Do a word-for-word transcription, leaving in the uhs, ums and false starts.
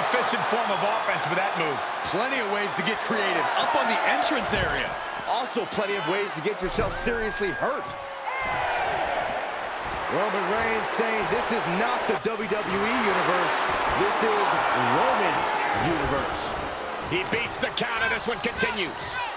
efficient form of offense with that move. Plenty of ways to get creative. Up on the entrance area. Also plenty of ways to get yourself seriously hurt. Roman Reigns saying this is not the W W E Universe. This is Roman's Universe. He beats the count, and this one continues.